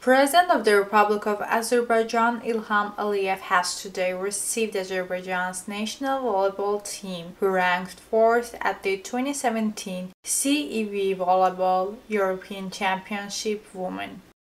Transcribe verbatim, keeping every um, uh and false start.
President of the Republic of Azerbaijan Ilham Aliyev has today received Azerbaijan's national volleyball team, who ranked fourth at the twenty seventeen C E V Volleyball European Championship Women.